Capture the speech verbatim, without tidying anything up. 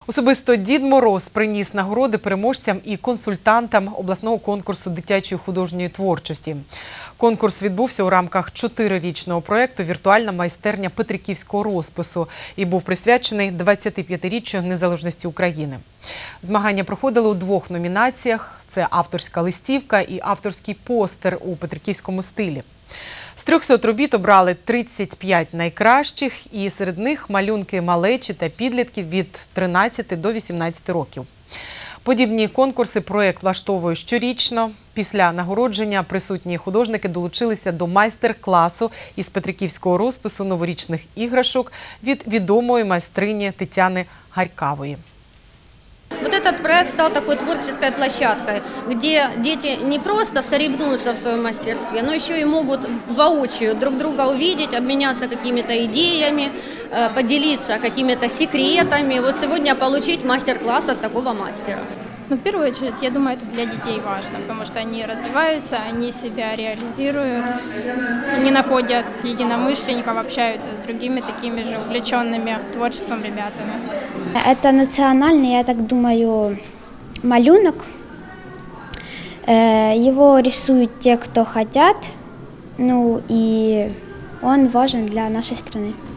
Особисто Дід Мороз приніс нагороди переможцям і консультантам обласного конкурсу дитячої художньої творчості. Конкурс відбувся у рамках чотирирічного проєкту «Віртуальна майстерня петриківського розпису» і був присвячений двадцятип'ятиріччю незалежності України. Змагання проходили у двох номінаціях – це авторська листівка і авторський постер у петриківському стилі. З трьохсот робіт обрали тридцять п'ять найкращих, і серед них малюнки малечі та підлітків від тринадцяти до вісімнадцяти років. Подібні конкурси проєкт влаштовує щорічно. Після нагородження присутні художники долучилися до майстер-класу із петриківського розпису новорічних іграшок від відомої майстрині Тетяни Гарькавої. Вот этот проект стал такой творческой площадкой, где дети не просто соревнуются в своем мастерстве, но еще и могут воочию друг друга увидеть, обменяться какими-то идеями, поделиться какими-то секретами. Вот сегодня получить мастер-класс от такого мастера. Ну, в первую очередь, я думаю, это для детей важно, потому что они развиваются, они себя реализируют, они находят единомышленников, общаются с другими такими же увлеченными творчеством ребятами. Это национальный, я так думаю, малюнок. Его рисуют те, кто хотят, ну и он важен для нашей страны.